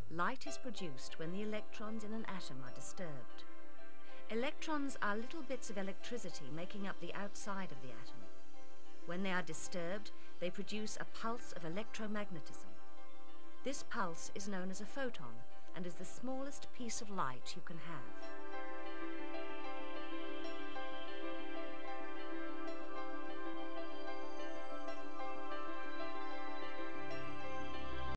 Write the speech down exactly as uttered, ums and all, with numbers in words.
Light is produced when the electrons in an atom are disturbed. Electrons are little bits of electricity making up the outside of the atom. When they are disturbed, they produce a pulse of electromagnetism. This pulse is known as a photon and is the smallest piece of light you can have.